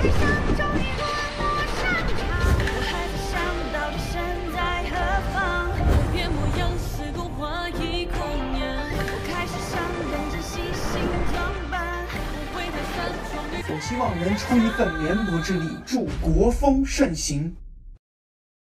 我希望能出一份绵薄之力，助国风盛行。